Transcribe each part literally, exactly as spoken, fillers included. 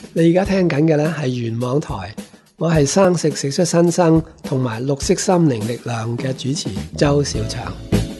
你而家聽緊嘅呢係原網台，我係生食食出新生同埋綠色心靈力量嘅主持周小祥。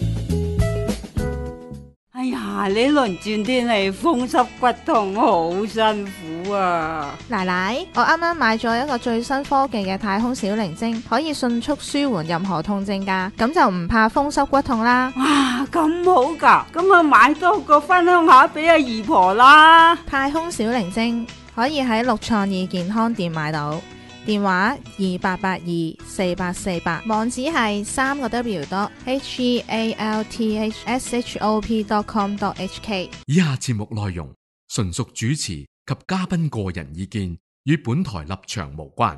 哎呀，呢輪轉天氣風濕骨痛好辛苦啊！ 奶奶，我啱啱買咗一個最新科技嘅太空小靈精，可以迅速舒緩任何痛症噶，咁就唔怕風濕骨痛啦。 哇，咁好噶，咁啊買多個分享下俾阿姨婆啦。 太空小靈精可以喺六創意健康店買到，電話二八八二四八四八，網址係三個 W dot H E A L T H S H O P dot com dot H K。 以下節目內容純屬主持及嘉賓個人意見，與本台立場無關。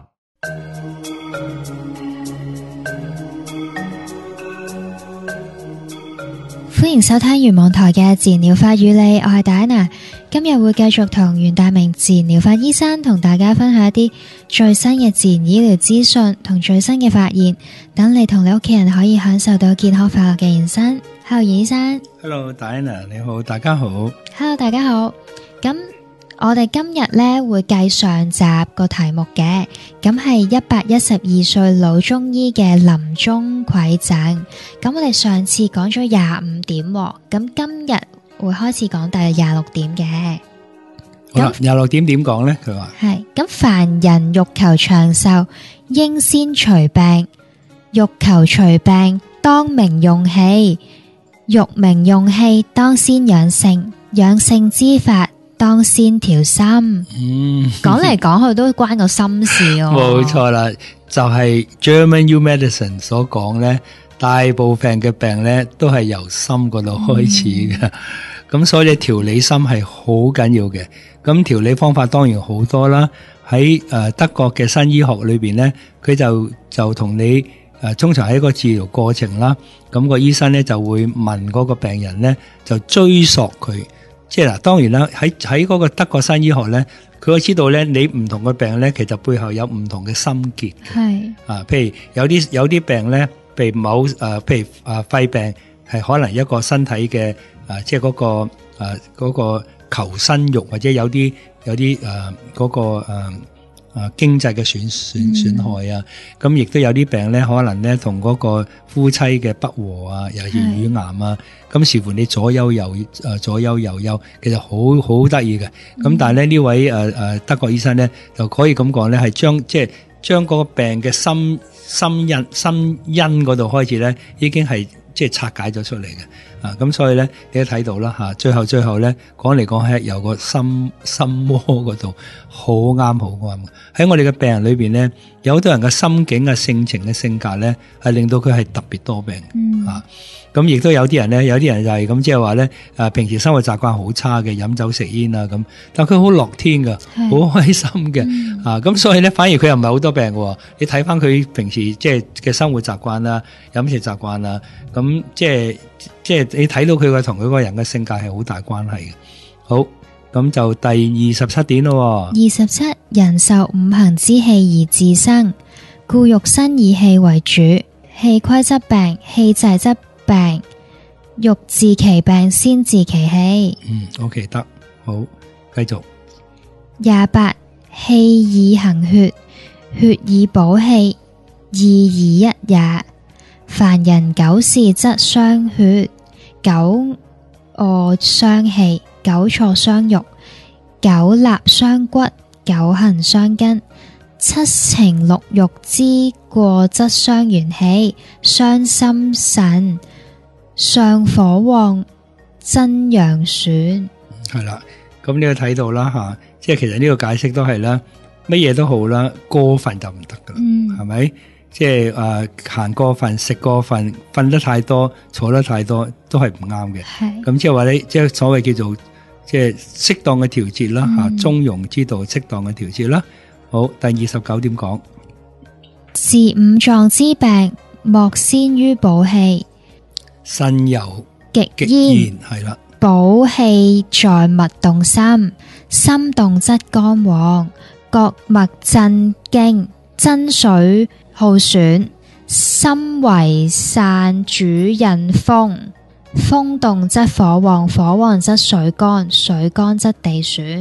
歡迎收聽原網台嘅自然療法與你，我係戴安娜。今日會繼續同袁大明自然療法醫生同大家分享一啲最新嘅自然醫療資訊同最新嘅發現，等你同你屋企人可以享受到健康快樂嘅人生。Hello， 袁醫生。 Hello， 戴安娜，你好，大家好。 Hello， 大家好。咁我哋今日呢會繼上集個題目嘅，咁係一百一十二歲老中醫嘅臨終饋贈。咁我哋上次講咗廿五點，咁今日會開始講第廿六點嘅。 好啦，廿六點點講呢？佢話係咁，凡人欲求長壽，應先除病；欲求除病，當明用氣；欲明用氣，當先養性；養性之法，當先調心。嗯，講嚟講去都關個心事哦。 冇錯啦，就係 German New Medicine 所講呢，大部分嘅病呢都係由心嗰度開始嘅。咁、嗯、所以調理心係好緊要嘅。咁調理方法當然好多啦。喺誒德國嘅新醫學裏邊呢，佢就就同你誒通常喺一個治療過程啦。咁、個醫生呢就會問嗰個病人呢，就追溯佢。即係嗱，當然啦，喺喺嗰個德國新醫學咧，佢都知道咧，你唔同嘅病咧，其實背後有唔同嘅心結嘅。係啊，譬如有啲有啲病咧，譬如某誒、呃，譬如啊肺病係可能一個身體嘅啊，即係嗰個誒嗰、呃嗰個求生欲，或者有啲有啲誒嗰個誒。呃啊，經濟嘅損損損害啊，咁亦都有啲病咧，可能咧同嗰個夫妻嘅不和啊，尤其是乳癌啊，咁視乎你左憂右誒左憂右憂，其實好好得意嘅。咁、嗯、但係咧呢位誒誒、呃、德國醫生咧，就可以咁講咧，係將即係將嗰個病嘅心心因心因嗰度開始咧，已經係即係拆解咗出嚟嘅。啊，咁所以咧，你都睇到啦吓，最後最後咧，講嚟講去由個心心窩嗰度，好啱好啱。喺我哋嘅病人裏邊咧，有好多人嘅心境啊、性情嘅性格咧，係令到佢係特別多病。嗯、啊，咁亦都有啲人咧，有啲人就係咁，即係話咧，誒，平時生活習慣好差嘅，飲酒食煙啊咁，但佢好樂天噶，好開心嘅。嗯、啊，咁所以咧，反而佢又唔係好多病嘅。你睇翻佢平時即係嘅生活習慣啊、飲食習慣啊，咁即係。即係你睇到佢個同佢個人嘅性格係好大關係嘅。好，咁就第二十七點咯。 二十七，人受五行之氣而自生，故肉身以氣為主，氣虧則病，氣滯則病，欲治其病，先治其氣。 嗯 ，OK 得，好，繼續。 廿八，氣以行血，血以補氣，二而一也。凡人久視則傷血，久卧傷氣，久坐傷肉，久立傷骨，久行傷筋。七情六欲之過則傷元氣，傷心腎，上火旺，增陽損。 係啦，咁你都睇到啦吓，即係其實呢個解釋都係啦，乜嘢都好啦，過分就唔得噶啦，係咪、嗯？即係誒，行過分、食過分、瞓得太多、坐得太多，都係唔啱嘅。係咁即係話咧，即係所謂叫做即係適當嘅調節啦，吓、嗯、中庸之道，適當嘅調節啦。好，第二十九點講， 治五臟之病，莫先於補氣。 腎有極焉係啦， 補氣在脈動心，心動則肝旺，各脈震經，真水耗損，心為散主引風，風動則火旺，火旺則水乾，水乾則地損。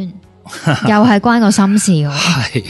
又係關個心事喎。 係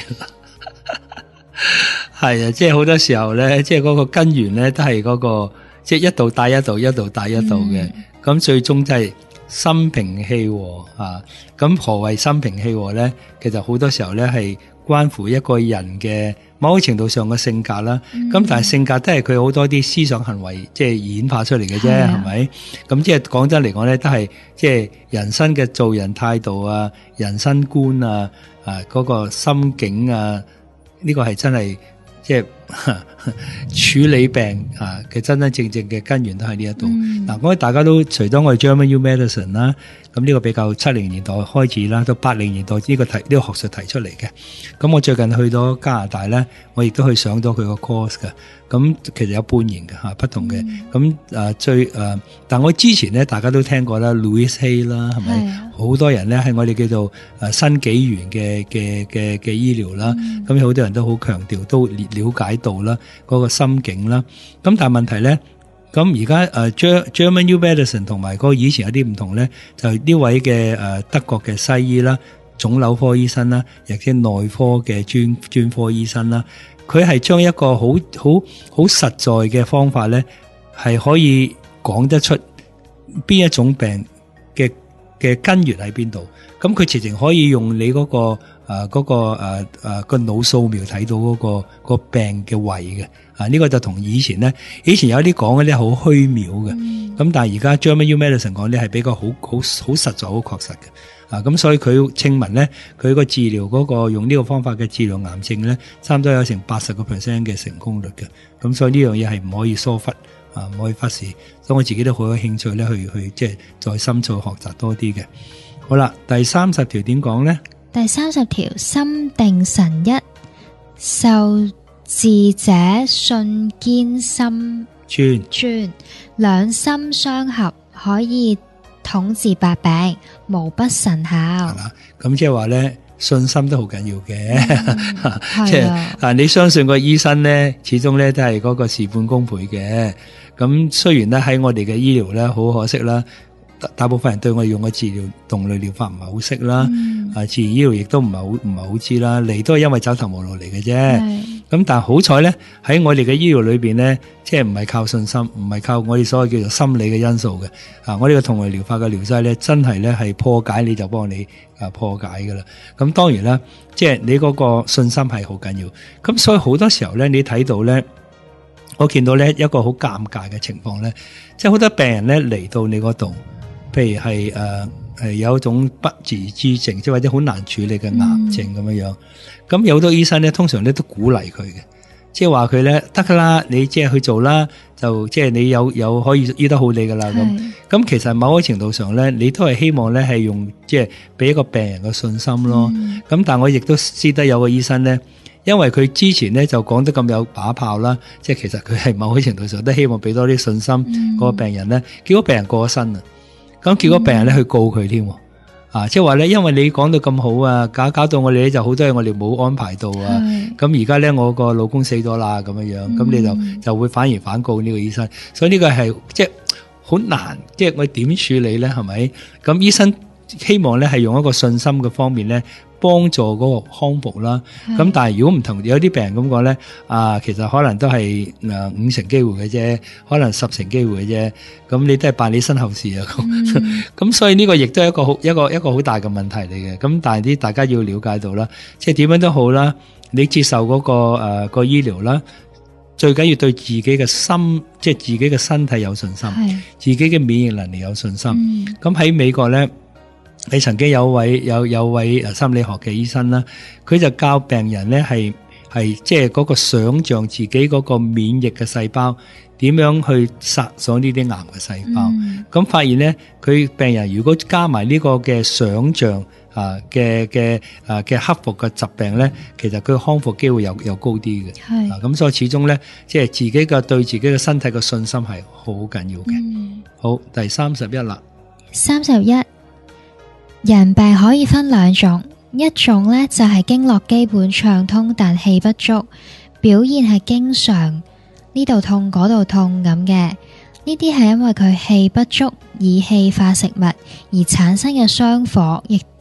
係啊，即係好多時候咧，即係嗰個根源咧，都係嗰個即係一度帶一度，一度帶一度嘅。咁、嗯、最終就係心平氣和啊。咁何謂心平氣和咧？其實好多時候咧係關乎一個人嘅某個程度上嘅性格啦。咁、嗯、但係性格都係佢好多啲思想行為即係演化出嚟嘅啫，係咪？咁即係講真嚟講咧，都係即係人生嘅做人態度啊、人生觀啊、啊嗰、嗰個心境啊。呢個係真係即係處理病啊嘅真真正正嘅根源都喺呢一度。嗱，我哋大家都除咗我哋 German U Medicine 啦，咁呢個比較七零年代開始啦，到八零年代呢個提呢個學術提出嚟嘅。咁我最近去到加拿大咧，我亦都去上咗佢個 course 嘅。咁其實有半年嘅吓，不同嘅。咁誒最誒，但我之前咧，大家都聽過啦 Louis Hay 啦，係咪？好多人咧係我哋叫做誒新紀元嘅嘅嘅嘅醫療啦。咁有好多人都好強調，都了解到啦嗰個心境啦。咁但係問題咧，咁而家誒 German U Medicine 同埋嗰個以前有啲唔同咧，就呢位嘅誒德國嘅西醫啦，腫瘤科醫生啦，亦即係內科嘅專專科醫生啦。佢係將一個好好好實在嘅方法咧，係可以講得出邊一種病嘅嘅根源喺邊度。咁佢直情可以用你嗰、嗰個誒嗰、呃嗰個誒誒個腦掃描睇到嗰、嗰個、嗰個病嘅位嘅。啊，呢、呢個就同以前咧，以前有啲講嘅咧好虛渺嘅。咁、嗯、但係而家 German U Medicine 講咧係比較好好好實在好確實嘅。啊，咁所以佢稱聞咧，佢個治療嗰個用呢個方法嘅治療癌症咧，差唔多有成八十個 percent 嘅成功率嘅。咁所以呢樣嘢係唔可以疏忽，啊唔可以忽視。所以我自己都好有興趣咧，去去即係再深造學習多啲嘅。好啦，第三十條點講咧？ 第三十條，心定神一，受治者信堅心專專，兩心相合，可以統治百病，無不神效。係啦，咁即係話咧，信心都好緊要嘅。即係、 嗯、 啊，你相信個醫生咧，始終咧都係嗰個事半功倍嘅。咁雖然咧喺我哋嘅醫療咧，好可惜啦。大部分人對我哋用嘅治療動力療法唔係好識啦，嗯、啊，自然醫療亦都唔係好唔係好知啦，嚟都係因為走投無路嚟嘅啫。咁但係好彩咧，喺我哋嘅醫療裏邊咧，即係唔係靠信心，唔係靠我哋所謂叫做心理嘅因素嘅。啊，我呢個同類療法嘅療劑咧，真係咧係破解你就幫你啊破解噶啦。咁當然啦，即係你嗰個信心係好緊要。咁所以好多時候咧，你睇到咧，我見到咧一個好尷尬嘅情況咧，即係好多病人咧嚟到你嗰度。譬如係誒係有一種不治之症，即係或者好難處理嘅癌症咁樣樣。咁、嗯、有好多醫生咧，通常咧都鼓勵佢嘅，即係話佢咧得噶啦，你即係去做啦，就即係你有有可以醫得好你噶啦咁。咁其實某個程度上咧，你都係希望咧係用即係俾一個病人嘅信心咯。咁、嗯、但我亦都知得有個醫生咧，因為佢之前咧就講得咁有把炮啦，即係其實佢係某個程度上都希望俾多啲信心嗰個病人咧，結果病人過咗身啊。咁結果病人咧去告佢添，啊，即係話咧，因為你講到咁好啊，搞搞到我哋咧就好多嘢我哋冇安排到啊。咁而家咧我個老公死咗啦，咁樣樣，咁、嗯、你就就會反而反告呢個醫生，所以呢個係即係好難，即係我點處理咧？係咪？咁醫生希望咧係用一個信心嘅方面咧，幫助嗰個康復啦。咁但係如果唔同，有啲病人咁講咧，啊，其實可能都係誒五成機會嘅啫，可能十成機會嘅啫。咁你都係辦理身後事啊。咁、嗯、所以呢個亦都係一個好一個一個好大嘅問題嚟嘅。咁但係啲大家要了解到啦，即係點樣都好啦，你接受嗰、嗰個誒、呃嗰個醫療啦，最緊要對自己嘅心，即係自己嘅身體有信心，自己嘅免疫能力有信心。咁喺、嗯、美國咧。你曾經有位有有位心理學嘅醫生啦，佢就教病人咧係係即係嗰個想象自己嗰個免疫嘅細胞點樣去殺咗呢啲癌嘅細胞。咁、嗯、發現咧，佢病人如果加埋呢個嘅想象啊嘅嘅啊嘅克服嘅疾病咧，其實佢康復機會又又高啲嘅。係啊，咁所以始終咧，即係自己嘅對自己嘅身體嘅信心係好緊要嘅。嗯、好，第三十一啦， 三十一。人病可以分兩種，一種呢就係經絡基本暢通但氣不足，表現係經常呢度痛嗰度痛咁嘅。呢啲係因為佢氣不足，以氣化食物而產生嘅傷火，亦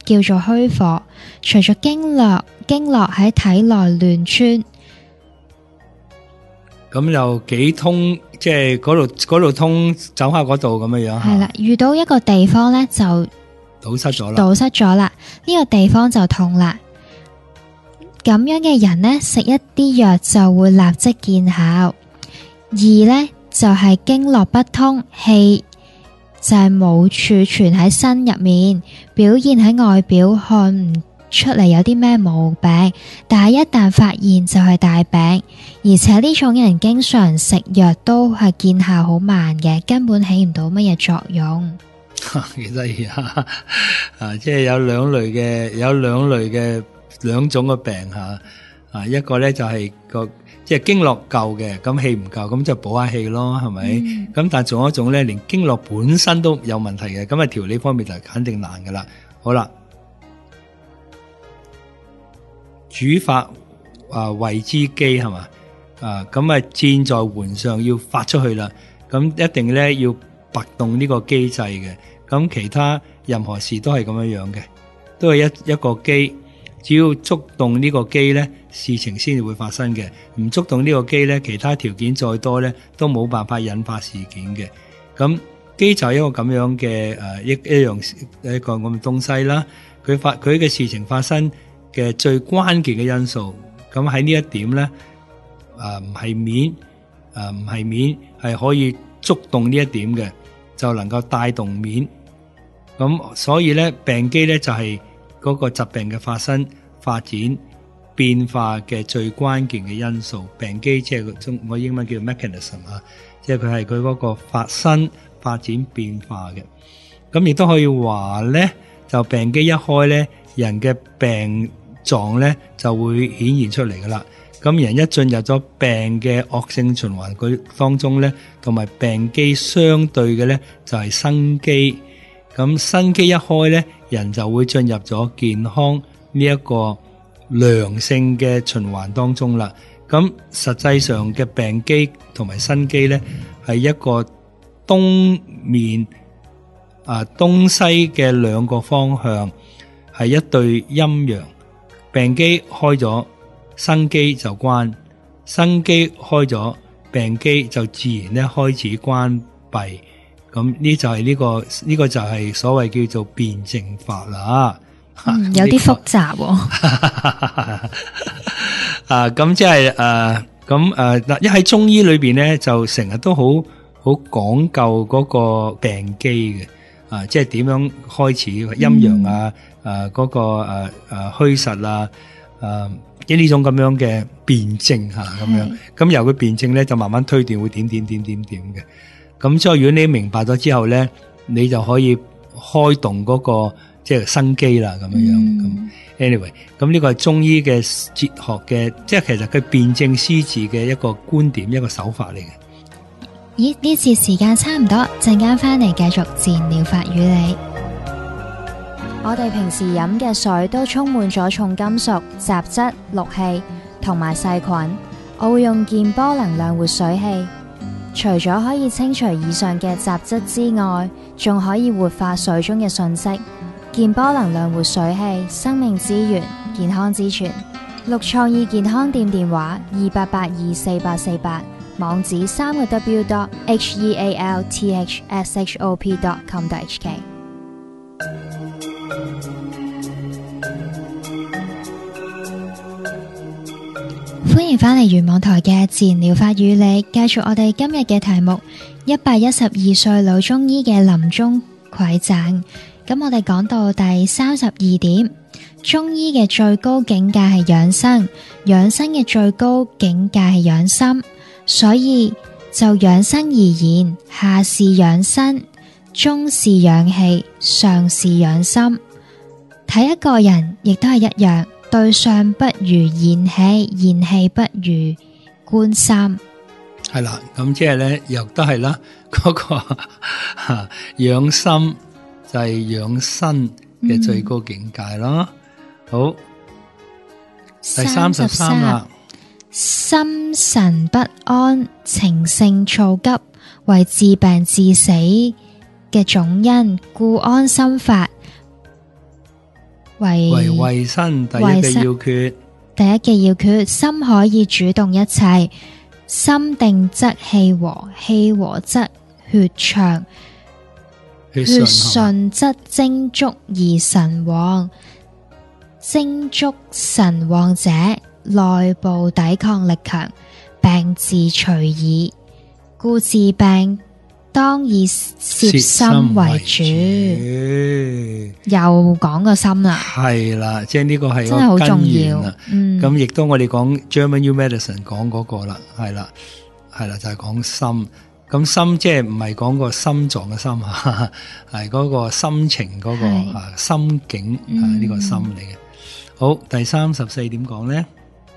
叫做虛火，隨着經絡經絡喺體內亂竄。 咁又幾通，即係嗰度嗰度通，走下嗰度咁樣樣。 係啦，遇到一個地方呢，就堵塞咗啦， 堵塞咗啦，呢個地方就痛啦。咁樣嘅人呢，食一啲藥就會立即見效。二呢，就係經絡不通，氣就係冇儲存喺身入面，表現喺外表看唔出嚟有啲咩毛病，但係一旦發現就係大病。而且呢種人經常食藥都係見效好慢嘅，根本起唔到乜嘢作用。 幾得意啊！啊，即係有兩類嘅，有兩類嘅兩種嘅病吓。啊，一個咧就係個即係經絡夠嘅，咁氣唔夠，咁就補下氣咯，係咪？咁、嗯、但係仲有一種咧，連經絡本身都有問題嘅，咁啊調理方面就肯定難噶啦。好啦，主法啊謂之機係嘛？啊咁啊箭在弦上要發出去啦，咁一定咧要拔動呢個機制嘅。咁其他任何事都係咁樣樣嘅，都係一一個機。只要觸動呢個機咧，事情先至會發生嘅。唔觸動呢個機咧，其他條件再多咧，都冇辦法引發事件嘅。咁機就係一個咁樣嘅誒一一樣一個咁嘅東西啦。佢發佢嘅事情發生嘅最關鍵嘅因素，咁喺呢一點咧，誒唔係面誒唔係面係可以觸動呢一點嘅，就能夠帶動面。咁所以咧，病機咧就係、是。嗰個疾病嘅發生、發展、變化嘅最關鍵嘅因素，病機即係中我英文叫 mechanism 啊，即係佢係佢嗰個發生、發展、變化嘅。咁亦都可以話咧，就病機一開咧，人嘅病狀咧就會顯現出嚟噶啦。咁人一進入咗病嘅惡性循環佢當中咧，同埋病機相對嘅咧就係生機。咁生機一開咧，人就會進入咗健康呢一個良性嘅循環當中啦。咁實際上嘅病機同埋生機咧，係一個東面啊東西嘅兩個方向，係一對陰陽。病機開咗，生機就關；生機開咗，病機就自然咧開始關閉。咁呢就係呢、這個呢、這個就係所謂叫做辯證法啦、 嗯，有啲複雜喎、哦。 啊，咁即係誒，咁誒嗱，一喺中醫裏邊咧，就成日都好好講究嗰個病機嘅，啊，即係點樣開始陰陽啊，誒、嗯，嗰、啊那個誒誒虛實啊，誒，即係呢種咁樣嘅辯證吓，咁樣，咁由佢辯證咧，就慢慢推斷會點點點點點嘅。咁所以如果你明白咗之後咧，你就可以開動嗰、那個即係生機啦，咁樣樣。咁、嗯、anyway，咁呢個係中醫嘅哲學嘅，即係其實佢辯證施治嘅一個觀點，一個手法嚟嘅。 咦？呢次時間差唔多，陣間翻嚟繼續自然療法與你。 我哋平時飲嘅水都充滿咗重金屬、雜質、氯氣同埋細菌。我會用健波能量活水器。除咗可以清除以上嘅雜質之外，仲可以活化水中嘅訊息。健波能量活水器，生命之源，健康之泉。六創意健康店電話二八八二四八四八，網址三個 w dot h e a l t h s h o p dot com dot h k。 歡迎返嚟原網台嘅自然療法與你，繼續我哋今日嘅題目：一百一十二歲老中醫嘅臨終饋贈。咁我哋講到第三十二點，中醫嘅最高境界係養生，養生嘅最高境界係養心。所以就養生而言，下是養身，中是養氣，上是養心。睇一個人亦都係一樣。對相不如言氣，言氣不如觀心。 係啦，咁即係咧，又都係啦。嗰、那個養心就係養身嘅最高境界咯。嗯、好，第三十三啦。 心神不安，情性躁急，為致病致死嘅總因，故安心法為為衛生第一嘅要訣。 第一嘅要訣，心可以主動一切，心定則氣和，氣和則血暢， 血血順順則精足而神旺，精足神旺者，內部抵抗力強，病自隨矣。故治病當以攝心為主。又講個心啦， 係啦，即係呢個係真係好個重要根源啦。。 嗯， 咁亦都我哋講 German New Medicine 講嗰個啦，係啦，係啦，就係講心。咁心即係唔係講個心臟嘅心啊，係嗰個心情嗰個係啊心境啊嗯呢個心嚟嘅。好，第三十四點講咧，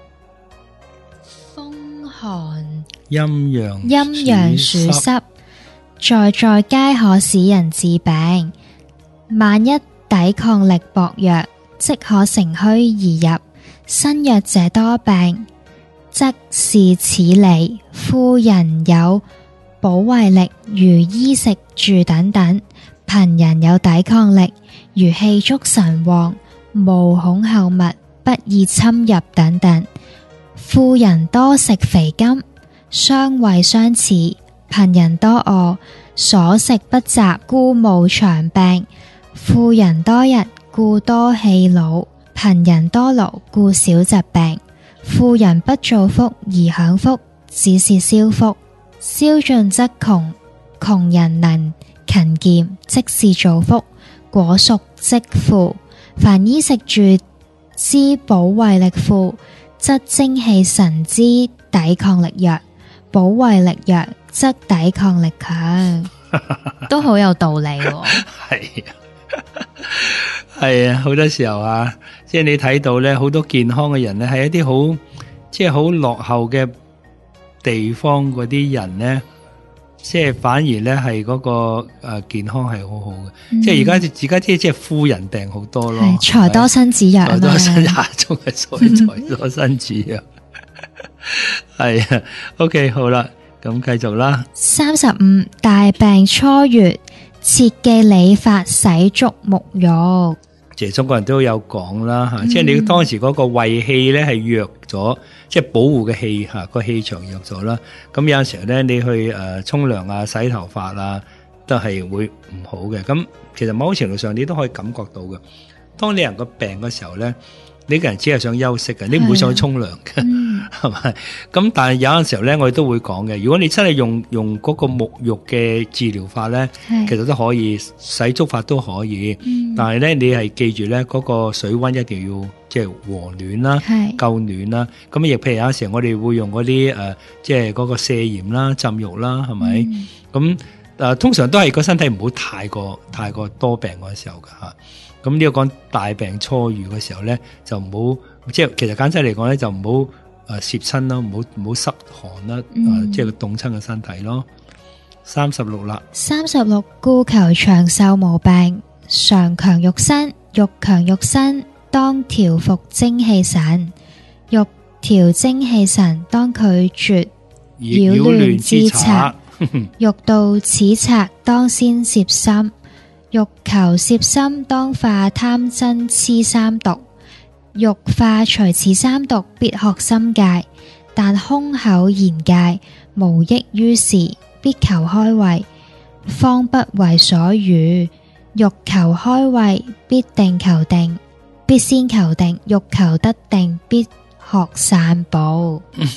風寒陰陽陰陽暑濕，在在皆可使人致病。萬一抵抗力薄弱，即可乘虛而入。身弱者多病，則是此理。夫人有保衛力，如衣食住等等；貧人有抵抗力，如氣足神旺，無恐後物不易侵入等等。富人多食肥甘，相衛相似；貧人多餓，所食不集，故無長病。富人多日，故多氣惱；貧人多勞，故少疾病。富人不造福而享福，只是消福。消盡則窮，窮人能勤儉，即是造福。果熟即富。凡衣食住之保衛力富，則精氣神之抵抗力弱；保衛力弱，則抵抗力強。都好有道理喎。 係啊，係啊，好多時候啊，即係你睇到咧，好多健康嘅人咧，係一啲好即係好落後嘅地方嗰啲人咧，即係反而咧係嗰個誒健康係好好嘅。 嗯即係而家而家即係即係富人病好多咯， 係財多身子弱啊財多身嘛。 下中嘅財財多身子弱。係啊，OK 好啦，咁繼續啦。 三十五大病初愈，切記理法洗足沐浴。 其實中國人都有講啦吓，即係你當時嗰個胃氣咧係弱咗，即係保護嘅氣吓個氣場弱咗啦。咁有陣時候咧，你去誒沖涼啊、洗頭髮啊，都係會唔好嘅。咁其實某程度上你都可以感覺到嘅。當你人個病嘅時候咧，你個人只係想休息嘅，你唔會想去沖涼嘅，係咪？咁但係有陣時候咧，我哋都會講嘅。如果你真係用用嗰個沐浴嘅治療法咧， 係其實都可以，洗足法都可以。 嗯但係咧，你係記住咧，嗰個水溫一定要即係和暖啦， 係夠暖啦。咁亦譬如有陣時我哋會用嗰啲誒，即係嗰個瀉鹽啦、浸浴啦，係咪？ 嗯咁誒，通常都係個身體唔好太過太過多病嗰時候噶吓。咁呢個講大病初愈嘅時候咧，就唔好即係其實簡單嚟講咧，就唔好誒攝親啦，唔好唔好濕寒啦， 嗯誒即係凍親嘅身體咯。三十六啦， 三十六故求長壽無病，常強肉身，欲強肉身，當調服精氣神。欲調精氣神，當拒絕擾亂之策。欲到此策，當先攝心。欲求攝心，當化貪嗔癡三毒。欲化除此三毒，必學心戒。但空口言戒，無益於事，必求開胃，方不為所語。欲求開胃，必定求定，必先求定。欲求得定，必學散步。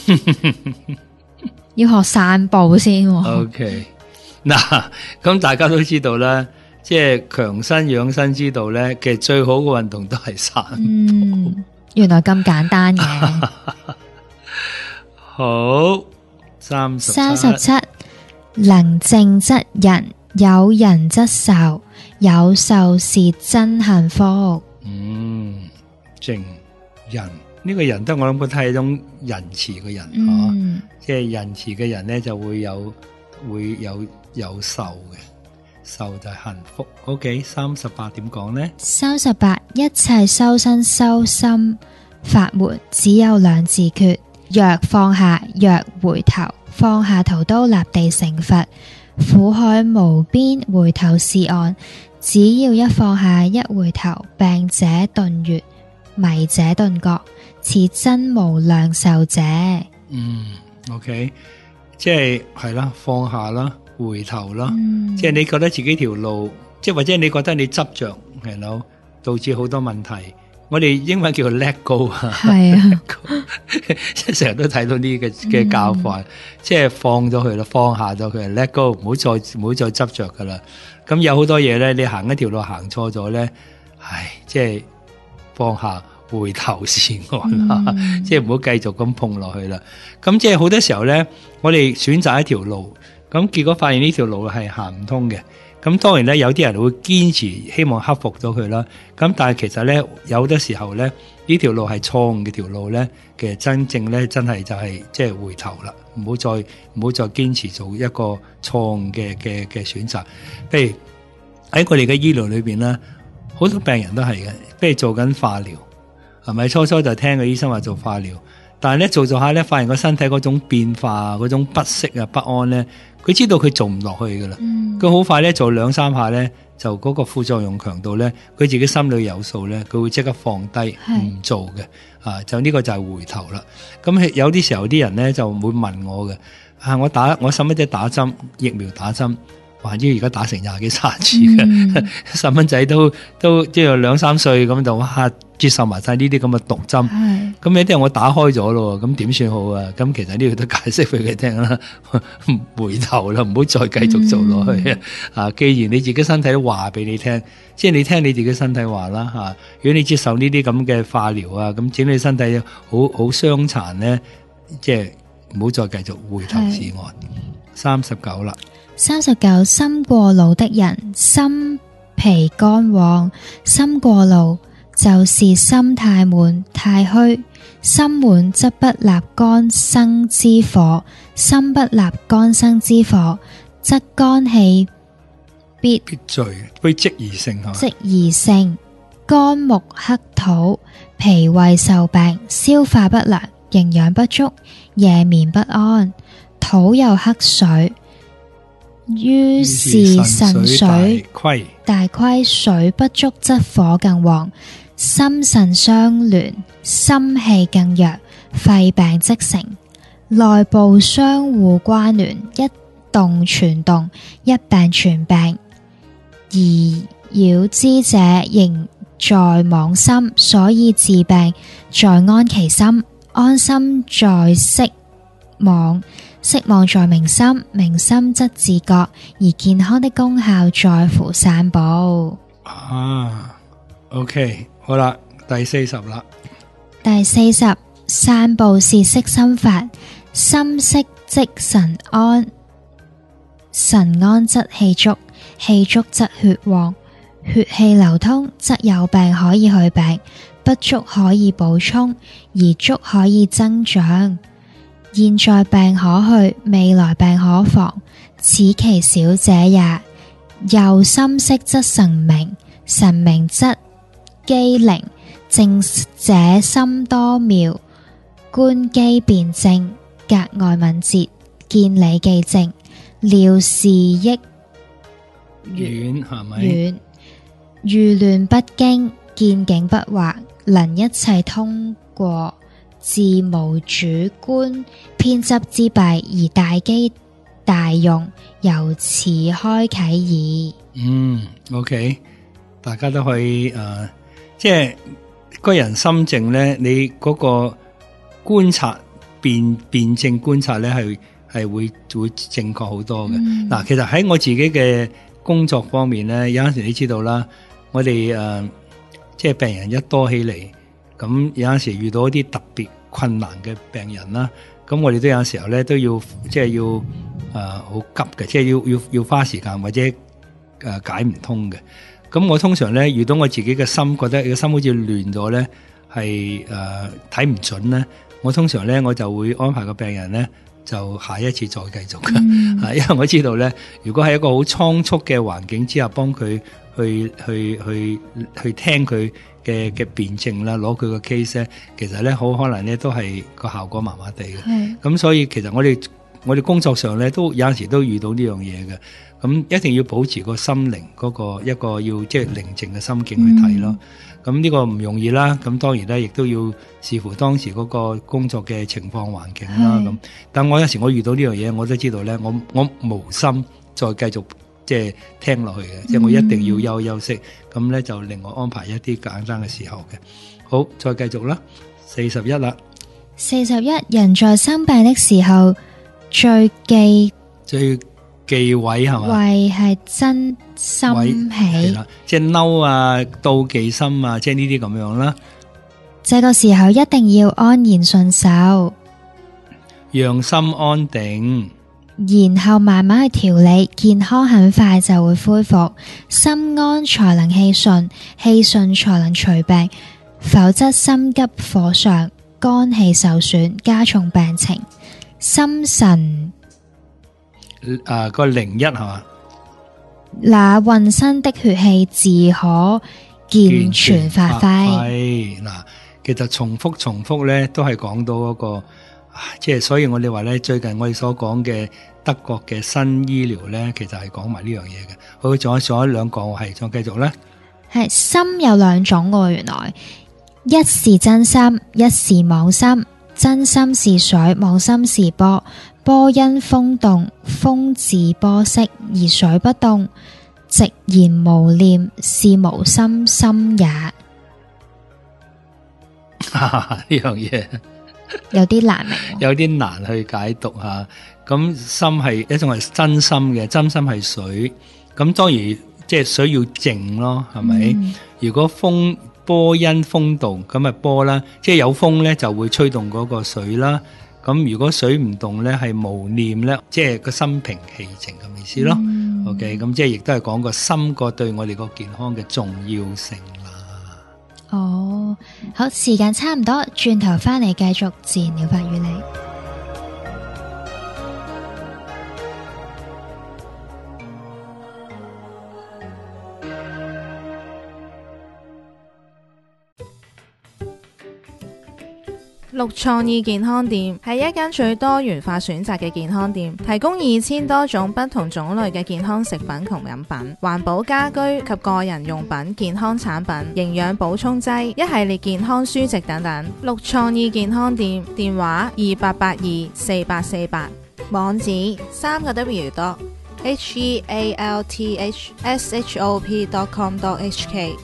要學散步先喎。 OK， 嗱，咁大家都知道啦，即係強身養生之道咧，其實最好嘅運動都係散步。 嗯，原來咁簡單嘅。 好，三十三十七，能靜則仁，有仁則壽，有壽是真幸福。 嗯，正人呢個人都我諗佢係一種仁慈嘅人，吓、 嗯， 即係仁慈嘅人咧就會有會有有壽嘅，壽就係幸福。OK， 三十八點講呢？ 三十八，一切修身修心法門只有兩字訣：若放下，若回頭。放下屠刀，立地成佛。苦海無邊，回頭是岸。 只要一放下，一回頭，病者頓悅，迷者頓覺，此真無量壽者。 嗯 ，OK， 即係係啦，放下啦，回頭啦， 嗯、 即係你覺得自己條路，即係或者你覺得你執着係咯，導致好多問題。我哋英文叫做 let go 啊， 係啊， 即係成日都睇到呢個嘅教法，嗯、即係放咗佢啦，放下咗佢 let go，唔好再唔好再執着噶啦。咁有好多嘢咧，你行一條路行錯咗咧，唉，即係放下回頭是岸啦，嗯、即係唔好繼續咁碰落去啦。咁即係好多時候咧，我哋選擇一條路，咁結果發現呢條路係行唔通嘅。咁當然咧，有啲人會堅持希望克服咗佢啦。咁但係其實咧，有好多時候咧，呢條路係錯誤嘅條路咧，其實真正咧真係就係即係回頭啦，唔好再唔好再堅持做一個錯誤嘅嘅嘅選擇。譬如喺我哋嘅醫療裏邊咧，好多病人都係嘅，譬如做緊化療，係咪初初就聽個醫生話做化療，但係咧做做下咧，發現個身體嗰種變化、嗰種不適啊、不安咧。佢知道佢做唔落去噶啦，佢好、嗯、快咧做兩三下咧，就嗰個副作用強度咧，佢自己心裏有數咧，佢會即刻放低唔是做嘅，啊，就呢個就係回頭啦。咁有啲時候啲人咧就會問我嘅，啊，我打我使乜啫打針疫苗打針，或者而家打成廿幾卅次嘅細蚊仔都都即係兩三歲咁就哇接受埋晒呢啲咁嘅毒針，咁是有啲人我打開咗咯，咁點算好啊？咁其實呢個都解釋俾佢聽啦，回頭啦，唔好再繼續做落去、嗯、啊！既然你自己身體都話俾你聽，即係你聽你自己身體話啦吓。如果你接受呢啲咁嘅化療啊，咁整你身體好好傷殘咧，即係唔好再繼續回頭是岸。三十九啦， 三十九，心過勞的人，心脾肝旺，心過勞。就是心太悶太虛，心滿則不立肝生之火，心不立肝生之火，則肝氣必必聚，必積而成， 積而成，肝木克土，脾胃受病，消化不良，營養不足，夜眠不安，土又克水，於是腎水大虧，水不足則火更旺。心腎相連，心氣更弱，肺病即成。內部相互關聯，一動全動，一病全病。而擾之者仍在妄心，所以治病在安其心，安心在息妄，息妄在明心，明心則自覺。而健康的功效在乎散步。 啊 ，OK。好啦，第四十啦。 第四十，散步是息心法，心息即神安，神安則氣足，氣足則血旺，血氣流通則有病可以去病，不足可以補充，而足可以增長。現在病可去，未來病可防，此其小者也。又心息則神明，神明則機靈，正者心多妙，觀機辨正，格外敏捷，見理記正，料事益遠，係咪？ 遠，遇亂不驚，見境不惑，能一切通過，自無主觀偏執之弊，而大機大用，由此開啟矣。 嗯 ，OK， 大家都可以誒。呃即係個人心靜咧，你嗰個觀察辨辨證觀察咧，係係會會正確好多嘅。嗱、嗯，其實喺我自己嘅工作方面咧，有陣時你知道啦，我哋誒、呃、即係病人一多起嚟，咁有陣時遇到一啲特別困難嘅病人啦，咁我哋都有時候咧都要即係要誒好、呃、急嘅，即係要要要花時間或者誒、呃、解唔通嘅。咁我通常咧遇到我自己嘅心，覺得個心好似亂咗咧，係誒睇唔準咧，我通常咧我就會安排個病人咧就下一次再繼續嘅，嗯、因為我知道咧，如果喺一個好倉促嘅環境之下幫佢去去去去聽佢嘅嘅辯證啦，攞佢個 case 咧，其實咧好可能咧都係個效果麻麻地嘅。咁是所以其實我哋我哋工作上咧都有陣時都遇到呢樣嘢嘅，咁一定要保持個心靈嗰個一個要即係寧靜嘅心境去睇咯。咁呢、嗯、個唔容易啦，咁當然咧亦都要視乎當時嗰個工作嘅情況環境啦。咁但我有時我遇到呢樣嘢，我都知道咧，我我無心再繼續即係聽落去嘅，嗯、即係我一定要休休息。咁咧就另外安排一啲簡單嘅時候嘅。好，再繼續啦，四十一啦。 四十一，人在生病的時候，最忌最忌諱係嘛？ 諱係真心喜， 係啦，即係嬲啊、妒忌心啊，即係呢啲咁樣啦。 這個時候一定要安然順手， 讓心安定， 然後慢慢去調理，健康很快就會恢復。心安才能氣順，氣順才能除病，否則心急火上，肝氣受損，加重病情。心神啊，個零一係嘛？ 那渾身的血氣自可健全發揮。 嗱，其實重複重複咧，都係講到嗰個，即係所以我哋話咧，最近我哋所講嘅德國嘅新醫療咧，其實係講埋呢樣嘢嘅。好，仲有仲有兩個，係再繼續咧。 係心有兩種嘅，原來一是真心，一是妄心。真心是水，妄心是波。波因風動，風自波息，而水不動，直言無念，是無心心也。呢樣嘢有啲難明， 有啲難去解讀吓。咁心係一種係真心嘅，真心係水。咁當然即係水要靜咯，係咪？嗯、如果風波因風動，咁咪波啦，即係有風咧就會吹動嗰個水啦。咁如果水唔動咧，係無念咧，即係個心平氣靜嘅意思咯。嗯、OK， 咁即係亦都係講個心個對我哋個健康嘅重要性啦。 哦，好，時間差唔多，轉頭翻嚟繼續自然療法與你。 綠創意健康店係一間最多元化選擇嘅健康店，提供二千多種不同種類嘅健康食品同飲品、環保家居及個人用品、健康產品、營養補充劑、一系列健康書籍等等。綠創意健康店電話二八八二四八四八，網址三個 W dot H E A L T H S H O P dot com dot H K。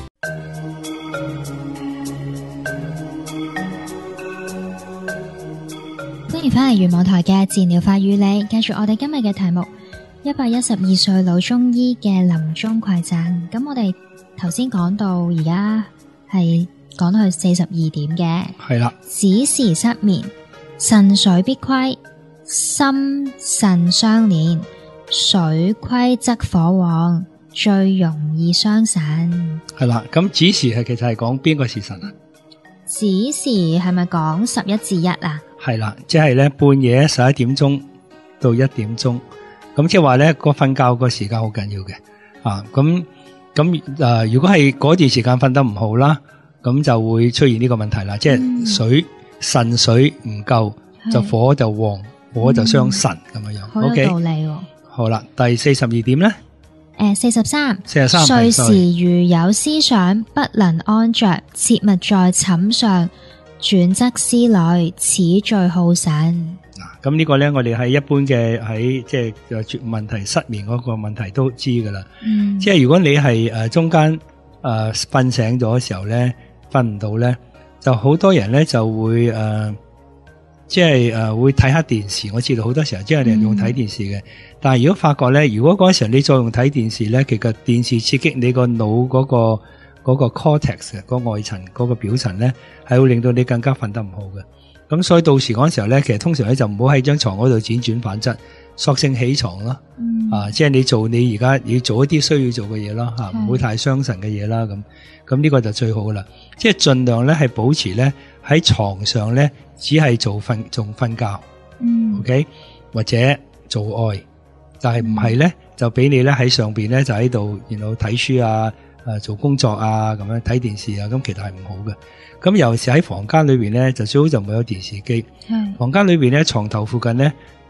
歡迎翻嚟元網台嘅自然療法與你，繼續我哋今日嘅題目，一百一十二歲老中醫嘅臨終饋贈。咁我哋頭先講到而家係講到去四十二點嘅， 係啦。 子時失眠，腎水必虧，心腎相連，水虧則火旺，最容易傷腎。係啦，咁子時係其實係講邊個時辰啊？ 子時係咪講十一至一啊？ 係啦，即係咧半夜十一點鐘到一點鐘，咁即係話咧個瞓覺個時間好緊要嘅啊。咁咁誒，如果係嗰段時間瞓得唔好啦，咁就會出現呢個問題啦。即係水腎水唔夠，就火就旺，火就傷腎咁樣樣。 好有道理。 好啦，第四十二點咧， 誒，四十三， 四十三， 睡時如有思想，不能安着，切勿在寢上轉側思慮，此最耗腎。 嗱，咁呢個咧，我哋喺一般嘅喺即係誒問題失眠嗰個問題都知噶啦。嗯，即係如果你係誒中間誒瞓醒咗嘅時候咧，瞓唔到咧，就好多人咧就會誒、呃、即係誒、呃、會睇下電視。我知道好多時候即係你用睇電視嘅，嗯、但係如果發覺咧，如果嗰時候你再用睇電視咧，其實電視刺激你個腦嗰個。嗰個 cortex 嘅嗰個外層嗰個表層咧，係會令到你更加瞓得唔好嘅。咁所以到時嗰時候咧，其實通常咧就唔好喺張床嗰度輾轉反側，索性起床啦。嗯、啊，即係你做你而家要做一啲需要做嘅嘢啦，吓唔好太傷神嘅嘢啦。咁咁呢個就最好啦。即係盡量咧係保持咧喺床上咧只係做瞓做瞓覺，嗯，OK 或者做愛，但係唔係咧就俾你咧喺上邊咧就喺度然後睇書啊。誒，做工作啊，咁樣睇電視啊，咁其實係唔好嘅。咁尤其是喺房間裏邊咧，就最好就唔會有電視機。係房間裏邊咧，床頭附近咧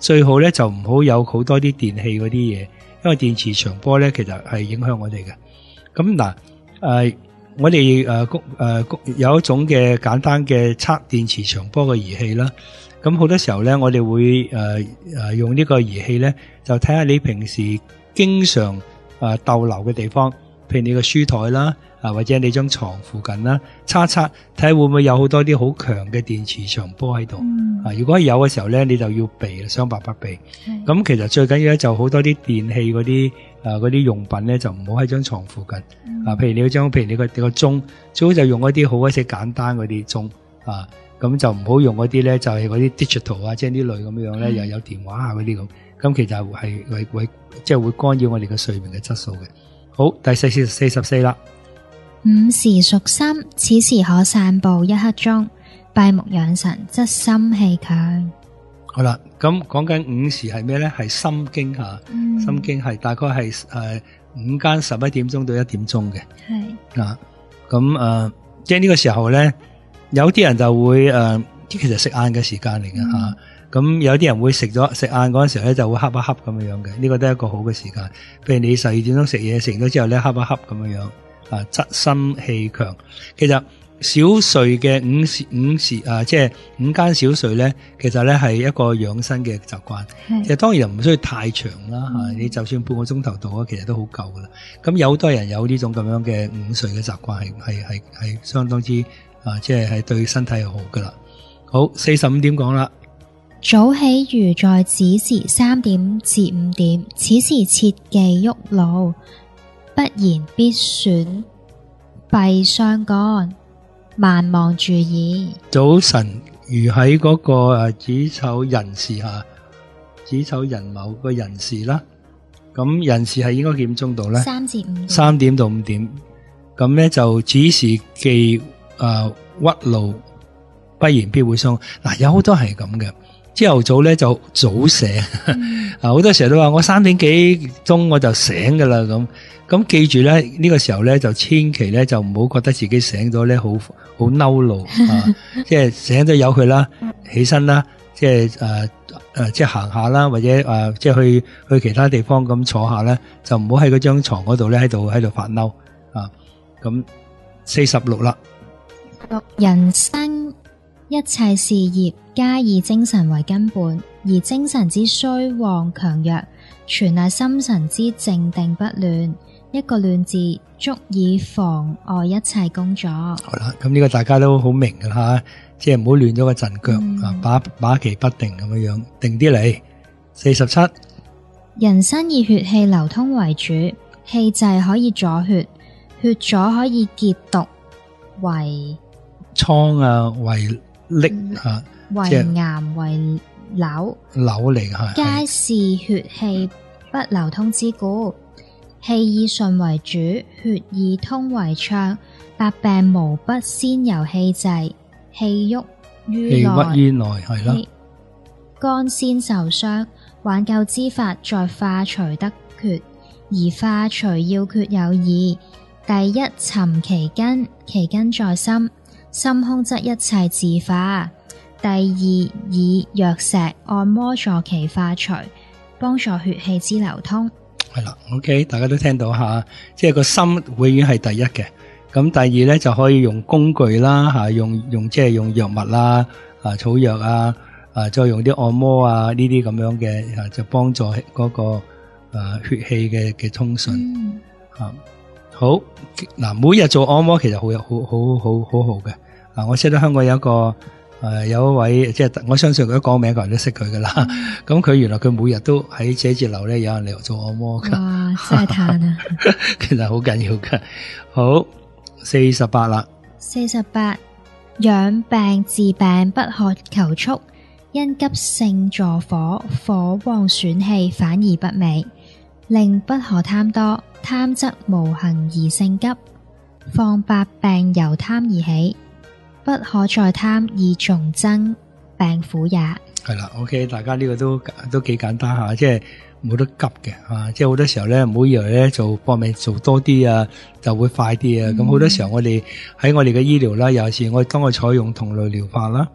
最好咧就唔好有好多啲電器嗰啲嘢，因為電磁場波咧其實係影響我哋嘅。咁嗱，誒、呃、我哋誒誒有一種嘅簡單嘅測電磁場波嘅儀器啦。咁好多時候咧，我哋會誒誒、呃、用呢個儀器咧，就睇下你平時經常誒逗留嘅地方，譬如你個書台啦，啊或者你張床附近啦，測測睇下會唔會有好多啲好強嘅電磁場波喺度。啊，如果有嘅時候咧，你就要避，想辦法避。咁其實最緊要咧就好多啲電器嗰啲誒嗰啲用品咧，就唔好喺張床附近。啊，譬如你嗰張，譬如你個你個鐘，最好就用一啲好鬼死簡單嗰啲鐘啊。咁就唔好用嗰啲咧，就係嗰啲 digital 啊，即係呢類咁樣咧，又有電話啊嗰啲咁。咁其實係會會即係會干擾我哋嘅睡眠嘅質素嘅。好，第四四四十四啦。 午時屬心，此時可散步一刻鐘，閉目養神，則心氣強。 好啦，咁講緊午時係咩咧？係心經吓，嗯、心經係大概係誒午間十一點鐘到一點鐘嘅。係啊，咁誒、呃，即係呢個時候咧。有啲人就會誒、呃，其實食晏嘅時間嚟嘅吓，咁、嗯、有啲人會食咗食晏嗰陣時咧就會瞌一瞌咁樣樣嘅，呢、這個都係一個好嘅時間。譬如你十二點鐘食嘢，食咗之後咧瞌一瞌咁樣樣，啊，則心氣強。其實小睡嘅午時午時啊，即係午間小睡咧，其實咧係一個養生嘅習慣。其實當然唔需要太長啦吓、嗯，你就算半個鐘頭到啊，其實都好夠噶啦。咁有好多人有呢種咁樣嘅午睡嘅習慣，係係係係相當之。啊，即係係對身體係好噶啦。好，四十五點講啦。 早起如在子時三點至五點，此時切忌喐腦，不然必損閉傷肝，萬望注意。 早晨如喺嗰個誒子丑寅時吓，子丑寅卯個寅時啦。咁寅時係應該幾點鐘到咧？ 三至五點。三點到五點。咁咧就子時忌。誒、呃，屈勞不然必會傷。嗱，有好多係咁嘅。朝頭早咧就早醒，嗯、啊，好多時候都話我三點幾鐘我就醒噶啦咁。咁記住咧，呢、這個時候咧就千祈咧就唔好覺得自己醒咗咧好好嬲怒啊！即係醒咗由佢啦，起身啦，即係誒誒，即係行下啦，或者誒、呃、即係去去其他地方咁坐下咧，就唔好喺嗰張床嗰度咧喺度喺度發嬲啊！咁四十六啦。 人生一切事業皆以精神為根本，而精神之衰旺強弱，全係心神之靜定不亂。一個亂字足以妨礙一切工作。 好啦，咁呢個大家都好明噶啦，即係唔好亂咗個陣腳、嗯、啊，把把旗不定咁樣樣，定啲嚟。四十七， 人生以血氣流通為主，氣滯可以阻血，血阻可以結毒為。 瘡啊，為溺吓， 為癌為瘤， 瘤嚟吓， 皆是血氣不流通之故。氣以順為主，血以通為暢，百病無不先由氣滯，氣鬱於內，氣鬱於內係啦。肝先受傷，挽救之法在化除得缺，而化除要缺有二：第一，尋其根，其根在心。心空則一切自化。第二，以藥石按摩助其化除，幫助血氣之流通。 係啦 ，OK， 大家都聽到吓，即係個心永遠係第一嘅。咁第二咧就可以用工具啦，吓用用即係用藥物啦，啊草藥啊，啊再用啲按摩啊呢啲咁樣嘅，啊就幫助嗰、那個誒、啊、血氣嘅嘅通順。嗯啊好嗱，每日做按摩其實好有好好好好好嘅。嗱，我識得香港有一個誒、呃，有一位即係我相信佢一講名，個人都識佢噶啦。咁佢、嗯、原來佢每日都喺寫字樓咧，有人嚟做按摩噶。 哇，真係嘆啊！ 其實好緊要噶。好，四十八啦。 四十八，養病治病不可求速，因急性助火，火旺損氣反而不美。令不可貪多，貪則無行而性急，況百病由貪而起，不可再貪而重增病苦也。 係啦 ，OK， 大家呢個都都幾簡單吓，即係冇得急嘅吓，即係好多時候咧，唔好以為咧做搏命做多啲啊，就會快啲啊。咁好、嗯、多時候我哋喺我哋嘅醫療啦，尤其是我哋當我採用同類療法啦，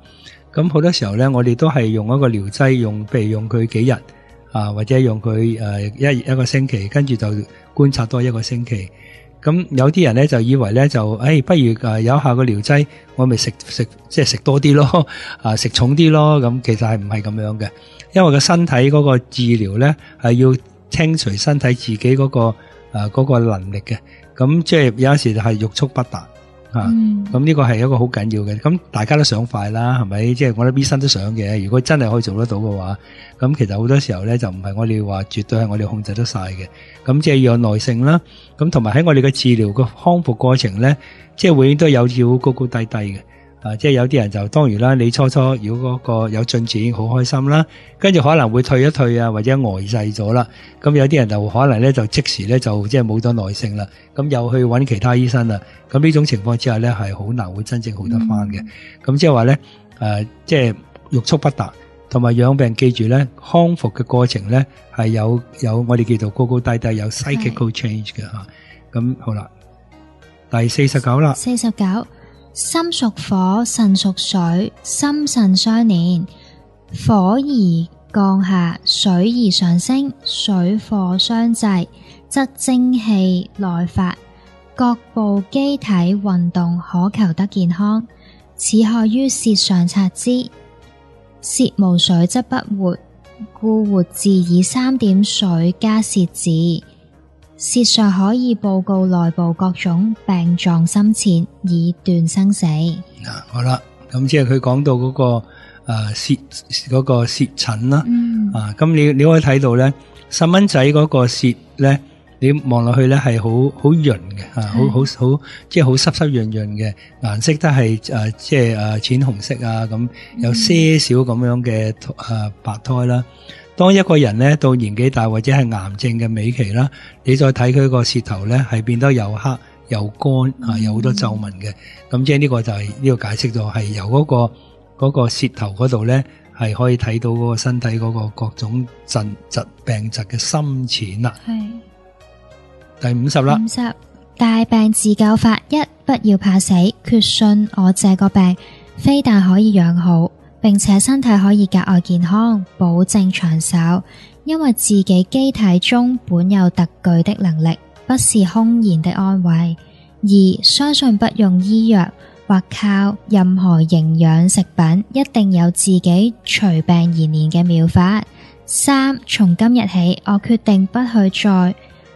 咁好多時候咧，我哋都係用一個療劑，用譬如用佢幾日啊，或者用佢誒一一個星期，跟住就觀察多一個星期。咁有啲人咧就以為咧就，誒、哎，不如誒有效個療劑，我咪食食即係食多啲咯，啊食重啲咯。咁其實係唔係咁樣嘅，因為個身體嗰個治療咧係要清除身體自己嗰、個誒嗰、啊嗰個能力嘅。咁即係有陣時係欲速不達。啊，咁呢個係一個好緊要嘅，咁大家都想快啦，係咪？即係我覺得醫生都想嘅。如果真係可以做得到嘅話，咁其實好多時候咧就唔係我哋話絕對係我哋控制得晒嘅。咁即係要有耐性啦。咁同埋喺我哋嘅治療個康復過程咧，即係永遠都有要高高低低嘅。啊，即係有啲人就當然啦，你初初如果嗰個有進展，好開心啦，跟住可能會退一退啊，或者呆滯咗啦。咁有啲人就可能咧就即時咧就即係冇咗耐性啦，咁又去揾其他醫生啦。咁呢種情況之下咧係好難會真正好得翻嘅。咁即係話咧誒，即係欲速不達，同埋養病記住咧，康復嘅過程咧係有有我哋叫做高高低低，有 cyclical change 嘅吓。咁好啦，第四十九啦， 四十九。心屬火，腎屬水，心腎相連，火而降下，水而上升，水火相濟，則精氣內發，各部機體運動，可求得健康。此可於舌上察之。舌無水則不活，故活字以三點水加舌字。舌上可以報告內部各種病狀深淺，以斷生死。 嗱，好啦，咁即係佢講到嗰、那個誒舌嗰個舌診啦，嗯、啊，咁你你可以睇到咧，細蚊仔嗰個舌咧，你望落去咧係好好潤嘅，啊，好好好，即係好濕濕潤潤嘅，顏色都係誒即係誒淺紅色啊，咁有些少咁樣嘅誒白胎啦。當一個人咧到年紀大或者係癌症嘅尾期啦，你再睇佢個舌頭咧係變得又黑又乾啊，有好多皺紋嘅。咁即係呢個就係、是、呢、這個解釋咗係由嗰、那個嗰、那個舌頭嗰度咧係可以睇到嗰個身體嗰個各種疾疾病疾嘅深淺啦。係第五十啦。 五十大病自救法一，不要怕死，決信我這個病非但可以養好，並且身體可以格外健康，保證長壽，因為自己機體中本有特具的能力，不是空言的安慰。二，相信不用醫藥或靠任何營養食品，一定有自己除病延年嘅妙法。三，從今日起，我決定不去再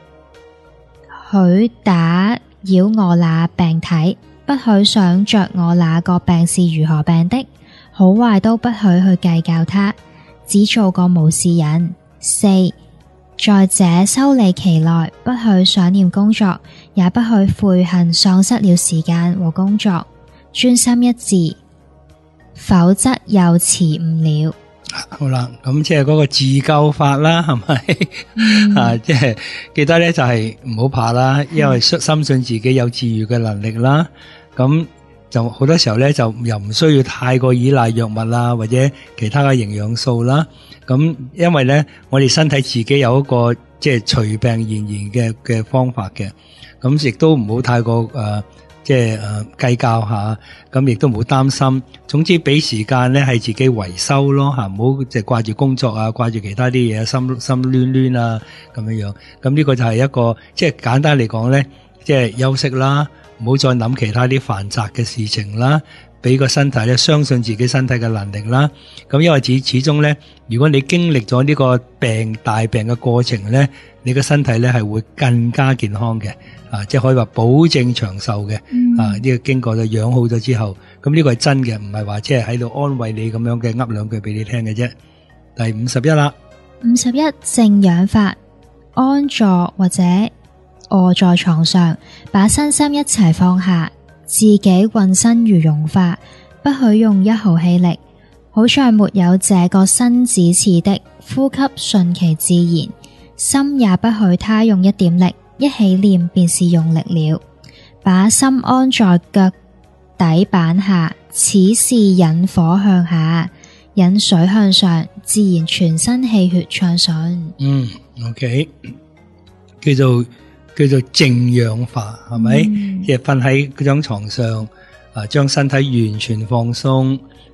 許打擾我那病體，不許想着我那個病是如何病的，好壞都不許去計較他，只做個無事人。四，在這修理期內，不許想念工作，也不許悔恨喪失了時間和工作，專心一致，否則又遲誤了。 好啦，咁即係嗰個自救法啦，係咪？嗯、啊，即係記得咧，就係唔好怕啦，因為深信自己有治癒嘅能力啦。咁就好多時候咧，就又唔需要太過依賴藥物啦，或者其他嘅營養素啦。咁因為咧，我哋身體自己有一個即係除病延年嘅嘅方法嘅。咁亦都唔好太過誒。呃即係誒計較下，咁亦都唔好擔心。總之俾時間咧係自己維修咯吓，唔好即係掛住工作啊，掛住其他啲嘢，心心亂亂啊咁樣樣。咁呢個就係一個即係簡單嚟講咧，即係休息啦，唔好再諗其他啲繁雜嘅事情啦。俾個身體咧，相信自己身體嘅能力啦。咁因為始始終咧，如果你經歷咗呢個病大病嘅過程咧，你個身體咧係會更加健康嘅。啊，即係可以話保證長壽嘅。嗯、啊，呢、這個經過咗養好咗之後，咁呢個係真嘅，唔係話即係喺度安慰你咁樣嘅噏兩句俾你聽嘅啫。第五十一啦， 五十一靜養法，安坐或者臥在床上，把身心一齊放下，自己渾身如融化，不許用一毫氣力，好像沒有這個身子似的，呼吸順其自然，心也不許他用一點力。一起念便是用力了，把心安在腳底板下，此是引火向下，引水向上，自然全身氣血暢順。嗯 ，OK， 叫做叫做靜養法，係咪？即係瞓喺嗰張床上，啊，將身體完全放鬆，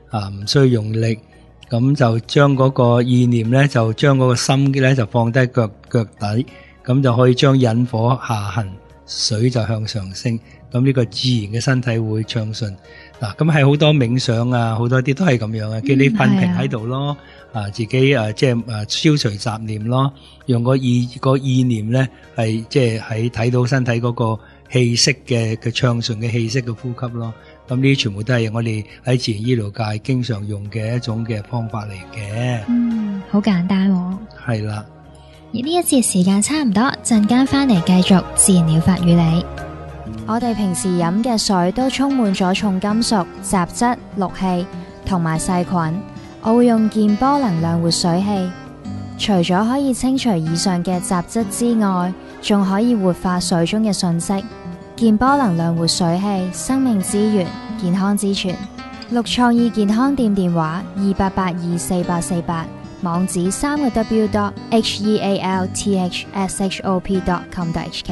啊，唔需要用力，咁就將嗰個意念咧，就將嗰個心咧就放低腳腳底，咁就可以將引火下行，水就向上升，咁呢個自然嘅身體會暢順。嗱，咁係好多冥想啊，好多啲都係咁樣啊，叫你瞓平喺度咯，啊，自己誒即係誒消除雜念咯，用個意個意念咧係即係喺睇到身體嗰個氣息嘅嘅暢順嘅氣息嘅呼吸咯。咁呢啲全部都係我哋喺自然醫療界經常用嘅一種嘅方法嚟嘅。 嗯，好簡單喎。 係啦， 而呢一節時間差唔多，陣間翻嚟繼續自然療法與你。 我哋平時飲嘅水都充滿咗重金屬、雜質、氯氣同埋細菌。我會用健波能量活水器，除咗可以清除以上嘅雜質之外，仲可以活化水中嘅訊息。健波能量活水器，生命之源，健康之泉。綠創意健康店電話二八八二四八四八，網址三個 w dot h e a l t h s h o p dot com dot h k。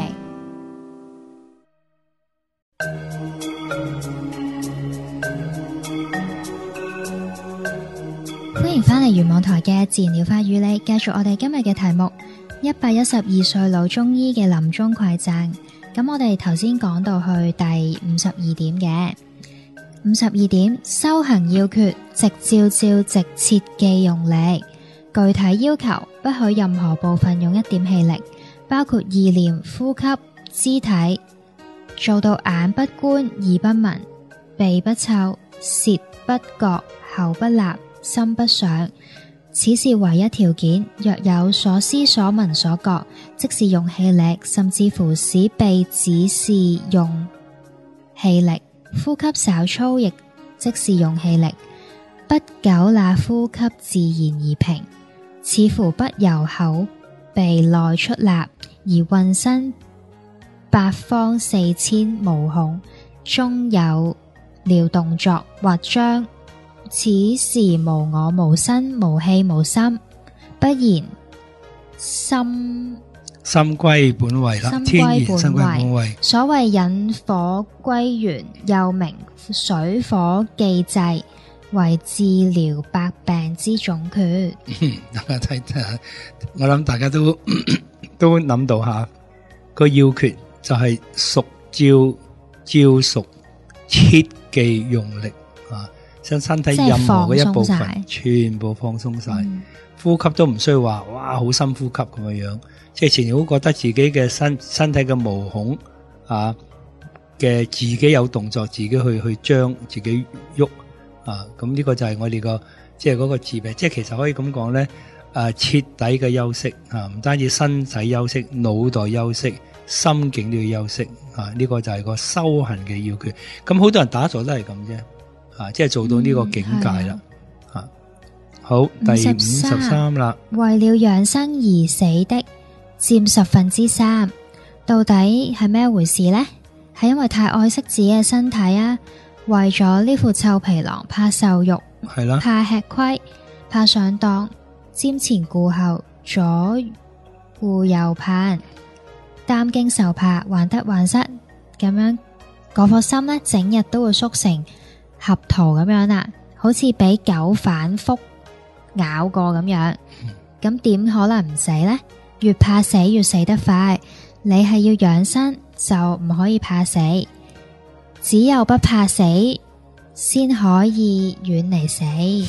歡迎返嚟原網台嘅自然療法與你，繼續我哋今日嘅題目：一百一十二歲老中醫嘅臨終饋贈。咁我哋頭先講到去第五十二點嘅五十二點，修行要訣：直照照，直切忌用力。具體要求：不許任何部分用一點氣力，包括意念、呼吸、肢體，做到眼不觀、耳不聞、鼻不嗅、舌不覺、口不立、心不想。此是唯一條件，若有所思所聞所覺，即是用氣力，甚至乎使被指示用氣力。呼吸稍粗，亦即是用氣力。不久那呼吸自然而平，似乎不由口鼻內出納，而渾身八方四千毛孔中有了動作或張。此時無我無身無氣無心，不然心心歸本位啦， 心天然歸心歸本本位位。 所謂引火歸元，又名水火既濟，為治療百病之總訣。 大家睇睇下，我諗大家都都諗到下個要訣就係熟照照熟，切忌用力啊！將身體任何嘅一部分全部放鬆晒，嗯、呼吸都唔需要話哇好深呼吸咁樣樣，即係前日都覺得自己嘅身身體嘅毛孔啊嘅自己有動作，自己去去張自己喐啊，咁呢個就係我哋個即係嗰個治病，即係其實可以咁講咧，誒徹底嘅休息啊，唔單止身體休息，腦袋休息，心境都要休息啊，呢個就係個修行嘅要訣。咁好多人打坐都係咁啫。啊，即係做到呢個境界啦，吓、嗯啊、好，第五十三啦。 為了養生而死的佔十分之三，到底係咩回事呢？係因為太愛惜自己嘅身體啊，為咗呢副臭皮囊，怕受辱， 係啦， 怕吃虧，怕上當，瞻前顧後，左顧右盼，擔驚受怕，患得患失，咁樣嗰顆心呢，整日都會縮成合桃咁樣啦，好似俾狗反覆咬過咁樣，咁點可能唔死呢？越怕死越死得快，你係要養生就唔可以怕死，只有不怕死先可以遠離死。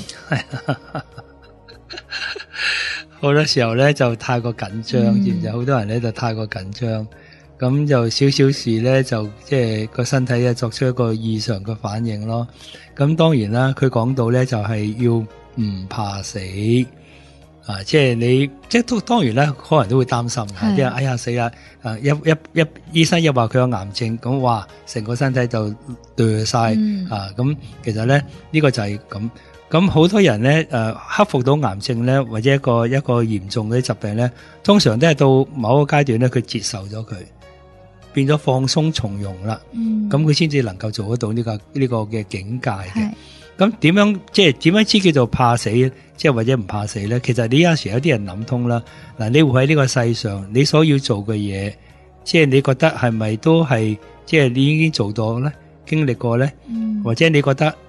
好多時候咧就太過緊張，然之後好多人咧就太過緊張。咁就少少事咧，就即係個身體咧作出一個異常嘅反應咯。咁當然啦，佢講到咧就係要唔怕死啊！即係你即係都當然啦，可能都會擔心嘅，即係哎呀死啦！啊一一一醫生一話佢有癌症，咁哇成個身體就墮晒、嗯、啊！咁其實咧呢、呢個就係咁。咁好多人咧誒、呃、克服到癌症咧，或者一個一個嚴重嘅疾病咧，通常都係到某個階段咧，佢接受咗佢。變咗放鬆從容啦，咁佢先至能夠做得到呢、這個呢、這個嘅境界嘅。咁點樣即係點樣知叫做怕死，即係或者唔怕死咧？其實你有時有啲人諗通啦。嗱，你會喺呢個世上，你所要做嘅嘢，即係你覺得係咪都係即係你已經做到咧，經歷過咧、嗯，或者你覺得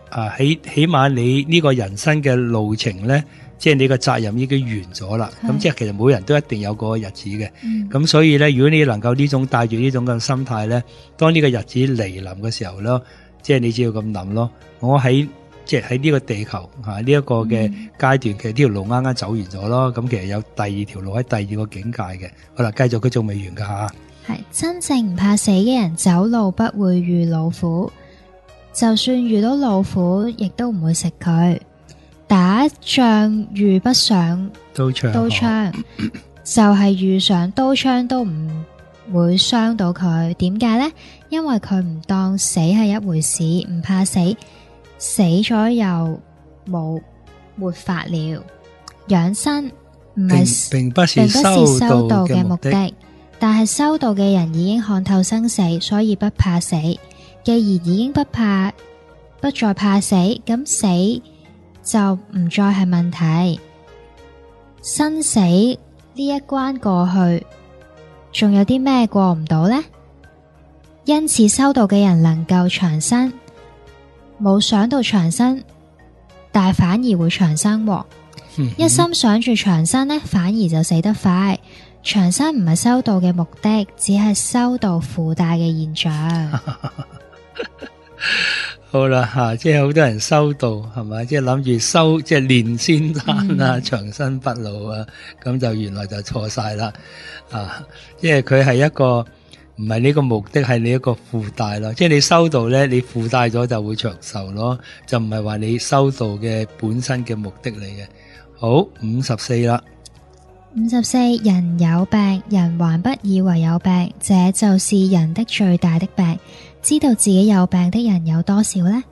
啊起起碼你呢個人生嘅路程咧，即係你個責任已經完咗啦。咁即係其實每人都一定有個日子嘅。咁、嗯、所以咧，如果你能夠呢種帶住呢種嘅心態咧，當呢個日子嚟臨嘅時候咯，即係你只要咁諗咯。我喺即係喺呢個地球吓呢一個嘅階段，其實呢條路啱啱走完咗咯。咁其實有第二條路喺第二個境界嘅。好啦，繼續佢仲未完噶吓。 係真正唔怕死嘅人，走路不會遇老虎，就算遇到老虎，亦都唔會食佢。打仗遇不上刀槍， 刀槍就係遇上刀槍都唔會傷到佢。點解呢？因為佢唔當死係一回事，唔怕死，死咗又冇沒法了。養生唔係並不是並不是修道嘅目嘅目的， 的，但係修道嘅人已經看透生死，所以不怕死。既然已經不怕，不再怕死，咁死就唔再係問題。生死呢一關過去，仲有啲咩過唔到呢？因此修道嘅人能夠長生，冇想到長生，但反而會長生喎。 嗯、 一心想住長生呢，反而就死得快。長生唔係修道嘅目的，只係修道附帶嘅現象。 好啦吓、啊，即係好多人修道係咪？即係諗住修，即係練仙丹啊，嗯、長生不老啊，咁就原來就錯晒啦啊！即係佢係一個唔係呢個目的，係你一個附帶咯。即係你修道咧，你附帶咗就會長壽咯，就唔係話你修道嘅本身嘅目的嚟嘅。好，五十四啦。 五十四，人有病，人還不以為有病，這就是人的最大的病。知道自己有病的人有多少呢？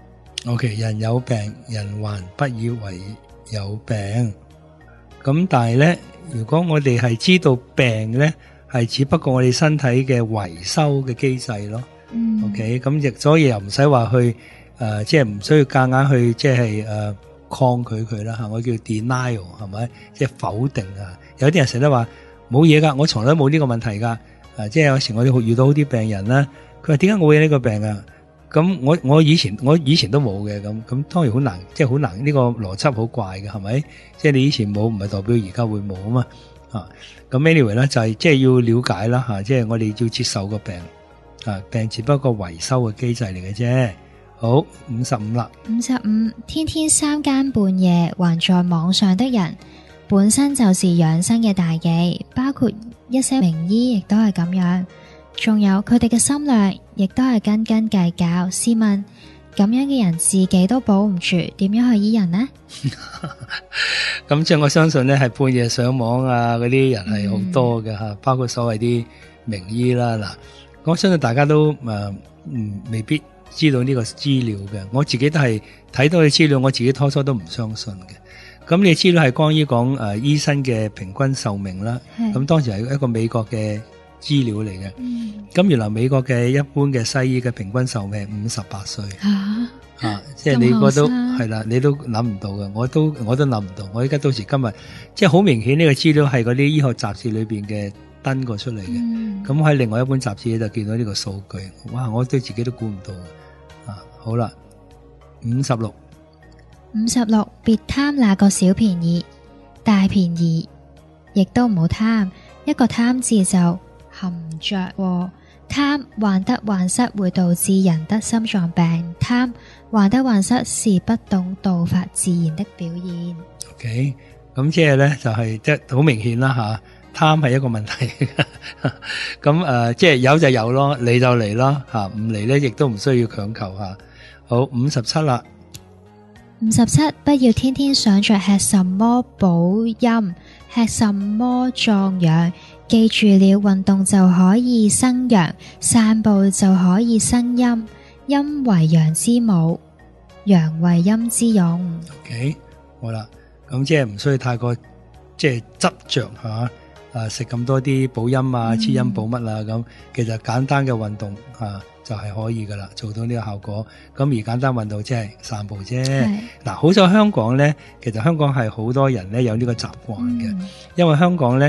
OK， 人有病，人還不以為有病。咁但係咧，如果我哋係知道病咧，係只不過我哋身體嘅維修嘅機制咯。嗯、OK， 咁亦所以又唔使話去誒、呃，即係唔需要夾硬去即係誒。呃抗拒佢啦吓，我叫 denial 係咪？即係否定啊！有啲人成日都話冇嘢噶，我從來都冇呢個問題噶。啊，即係有時我哋遇到好啲病人啦，佢話點解我會有呢個病啊？咁我我以前我以前都冇嘅，咁咁當然好難，即係好難呢、呢個邏輯好怪嘅，係咪？即係你以前冇，唔係代表而家會冇啊嘛。啊，咁 anyway 咧就係即係要了解啦吓，即係我哋要接受個病啊，病只不過維修嘅機制嚟嘅啫。好，五十五啦。 五十五，天天三更半夜還在網上的人，本身就是養生嘅大忌，包括一些名醫亦都係咁樣，仲有佢哋嘅心量亦都係斤斤計較。試問咁樣嘅人自己都保唔住，點樣去醫人呢？ 咁即係我相信咧，係半夜上網啊嗰啲人係好多嘅吓，嗯、包括所謂啲名醫啦。嗱，我相信大家都誒，嗯，未必知道呢個資料嘅，我自己都係睇到嘅資料，我自己初初都唔相信嘅。咁你資料係關於講誒、呃、醫生嘅平均壽命啦，咁當時係一個美國嘅資料嚟嘅。咁、嗯、原來美國嘅一般嘅西醫嘅平均壽命係五十八歲。啊，啊即係你個都係啦，你都諗唔到嘅，我都我都諗唔到。我依家到時今日，即係好明顯呢個資料係嗰啲醫學雜誌裏邊嘅登過出嚟嘅。咁喺、嗯、另外一本雜誌就見到呢個數據，哇！我對自己都估唔到。啊，好啦，五十六， 五十六，別貪那個小便宜，大便宜亦都唔好貪。一個貪字就含着禍，貪患得患失會導致人得心臟病，貪患得患失是不懂道法自然的表現。 OK，咁即係咧就係即係好明顯啦吓。貪係一個問題，咁誒、呃，即係有就有咯，嚟就嚟咯，吓唔嚟咧，亦都唔需要強求吓。好，五十七啦， 五十七，不要天天想着吃什麼補陰，吃什麼壯陽，記住了，運動就可以生陽，散步就可以生陰，陰為陽之母，陽為陰之用。 OK， 好啦，咁即係唔需要太過即係執着吓。啊！食咁多啲補陰啊、滋陰補乜啊咁，其實簡單嘅運動啊就係、是、可以噶啦，做到呢個效果。咁而簡單運動即係散步啫。嗱，好在香港咧，其實香港係好多人咧有呢個習慣嘅，嗯、因為香港咧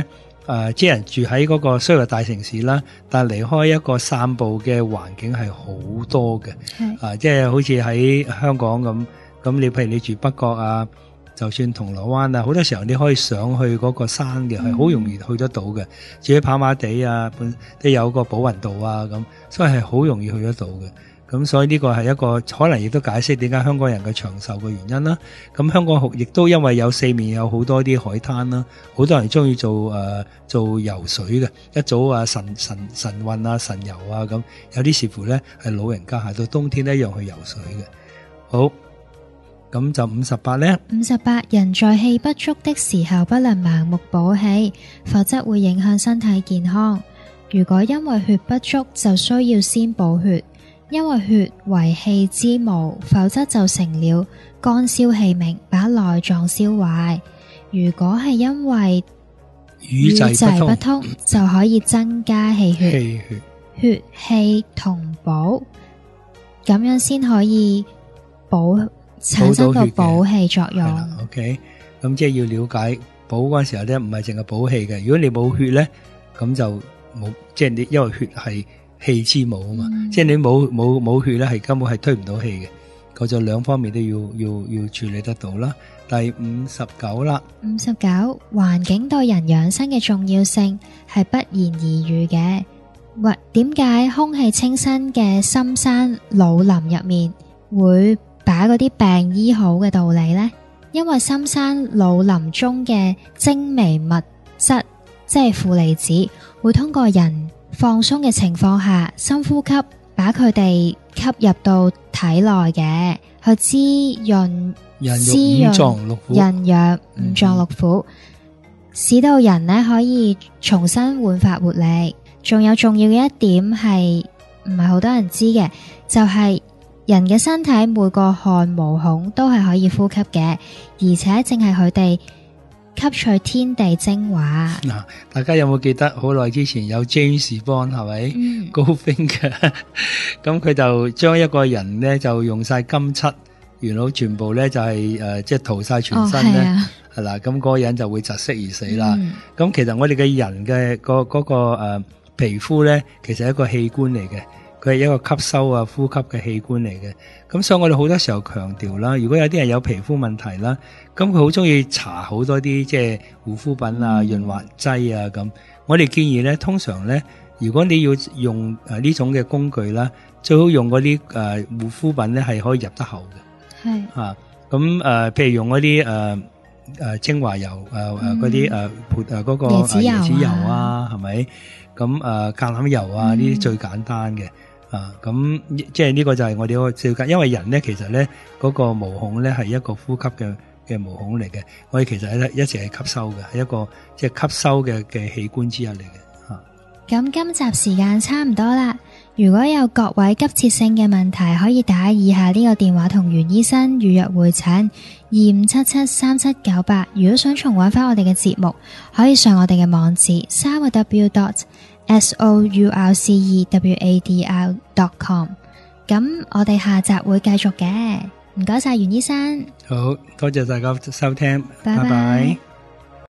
誒，即係人住喺嗰個雖然大城市啦，但係離開一個散步嘅環境係好多嘅。 係啊，即係好似喺香港咁，咁你譬如你住北角啊，就算銅鑼灣啊，好多時候你可以上去嗰個山嘅，係好、嗯、容易去得到嘅。至於跑馬地啊，本都有個寶雲道啊，咁所以係好容易去得到嘅。咁所以呢個係一個可能亦都解釋點解香港人嘅長壽嘅原因啦。咁香港亦都因為有四面有好多啲海灘啦，好多人中意做誒、呃、做游水嘅，一早啊晨晨晨運啊晨游啊咁，有啲似乎咧係老人家，係到冬天一樣去游水嘅。好，咁就五十八咧。 五十八，人在氣不足的時候不能盲目補氣，否則會影響身體健康。如果因為血不足，就需要先補血。因為血為氣之母，否則就成了乾燒氣冥，把內臟燒壞。如果係因為瘀滯不通， 就可以增加氣血， 氣血血氣同補，咁樣先可以補產生個補氣作用。 OK， 咁即係要了解補嗰陣時候咧，唔係淨係補氣嘅。如果你冇血咧，咁就冇，即係你因為血係氣之母啊嘛，嗯、即係你冇冇冇血咧，係根本係推唔到氣嘅。嗰就兩方面都要要要處理得到啦。第五十九啦， 五十九，環境對人養生嘅重要性係不言而喻嘅。或點解空氣清新嘅深山老林入面會把嗰啲病醫好嘅道理呢？因為深山老林中嘅精微物質，即係負離子，會通過人放鬆嘅情況下，深呼吸，把佢哋吸入到體內嘅，去滋潤、滋潤人藥五臟六腑，使到人呢可以重新煥發活力。仲有重要嘅一點係唔係好多人知嘅，就係、是、人嘅身體每個汗毛孔都係可以呼吸嘅，而且正係佢哋吸取天地精華。 嗱、啊，大家有冇記得好耐之前有 James Bond 係咪？嗯、高飛嘅，咁佢就將一個人咧就用晒金漆，元老全部咧就係、是、誒、呃，即係塗晒全身咧，係啦、哦，咁嗰、那個人就會窒息而死啦。咁、嗯、其實我哋嘅人嘅、那個嗰、那個誒、呃、皮膚咧，其實係一個器官嚟嘅。佢係一個吸收啊、呼吸嘅器官嚟嘅，咁所以我哋好多時候強調啦，如果有啲人有皮膚問題啦，咁佢好中意搽好多啲即係護膚品啊、潤滑劑啊咁。我哋建議咧，通常咧，如果你要用誒呢種嘅工具啦，最好用嗰啲誒護膚品咧係可以入得口嘅。係啊，咁誒，譬如用嗰啲誒誒精華油誒誒嗰啲誒誒嗰個椰子油啊，係咪？咁誒橄欖油啊，呢啲最簡單嘅。啊，咁即係呢個就係我哋個照解，因為人咧其實咧嗰個毛孔咧係一個呼吸嘅嘅毛孔嚟嘅，我哋其實咧一直係吸收嘅，係一個即係吸收嘅嘅器官之一嚟嘅。吓， 咁今集時間差唔多啦，如果有各位急切性嘅問題，可以打以下呢個電話同袁醫生預約會診二五七七三七九八。如果想重溫翻我哋嘅節目，可以上我哋嘅網址三個 w dot s o u r c e w a d r dot com。 咁我哋下集會繼續嘅，唔該晒袁醫生。 好多謝大家收聽， 拜拜。